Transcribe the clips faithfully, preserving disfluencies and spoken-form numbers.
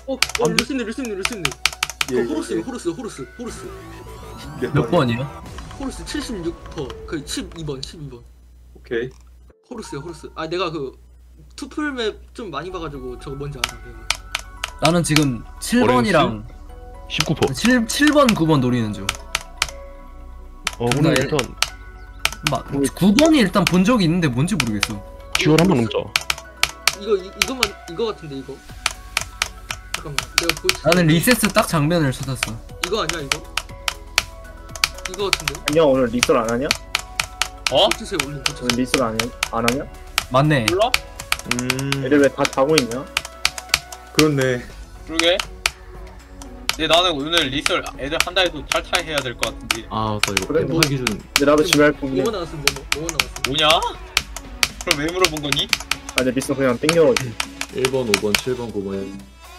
어, 어 루시님 루시님 루시님. 예, 그 예, 호루스 예. 호루스 호루스 호루스 몇 번이요? 호루스 칠십육 퍼 그 십이 번 십이 번 오케이. 호루스야 호루스. 아 내가 그 투플맵 좀 많이 봐가지고 저거 뭔지 알아 내가. 나는 지금 칠 번이랑 십구 퍼. 칠, 칠 번, 구 번 노리는 중. 어, 둘 오늘 다 일단 막 구 번이 일단 본 적이 있는데 뭔지 모르겠어. 듀얼 한번 넘자. 이거 이, 이것만 이거 같은데 이거. 잠깐만 내가 보여줄. 나는 리세스 딱 장면을 찾았어. 이거 아니야 이거? 이거 같은데? 안녕 오늘 리솔 안 하냐? 어? 고치세요 올린 오늘 고치세요. 리솔 안, 해, 안 하냐? 맞네. 몰라? 음. 애들 왜 다 자고 있냐? 그렇네. 그러게. 근데 나는 오늘 리설 애들 한다 해도 탈탈 해야 될 것 같은데. 아, 나 이거 그래, 뭐 뭐. 기준. 근데 나도 집에 할 뿐이네. 뭐뭐 나왔음 뭐뭐 뭐뭐 나왔음. 뭐냐? 그럼 왜 물어본 거니? 아, 내 리솔 그냥 땡겨. 일 번, 오 번, 칠 번, 구 번.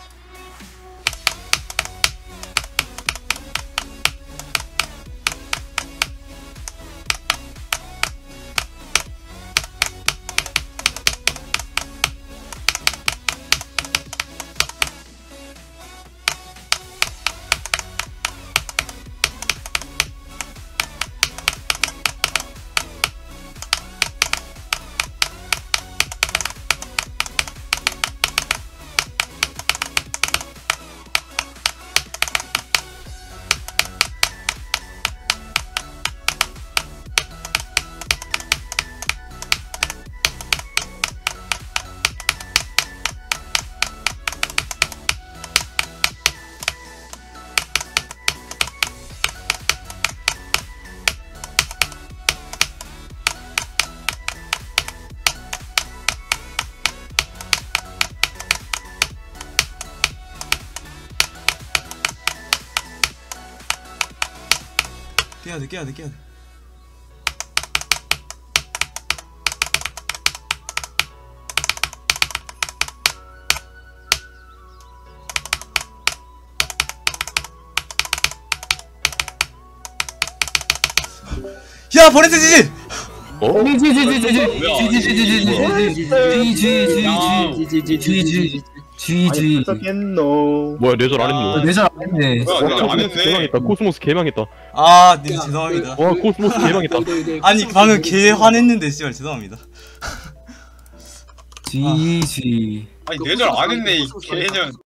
깨야 돼, 깨야 돼, 깨야 돼. 야, 버렌트 지지! 어? 아니, 벌써 깼노. 뭐야, 내절 안 했노? 내잘 안 했네. 뭐야 내가 안 했네. 개망했다. 코스모스 개망했다. 아, 네, 죄송합니다. 와, 코스모스 개망했다. 아니, 방금 개 화냈는데, 씨발, 죄송합니다. 지지. 아니 내절 안 했네 이 개년.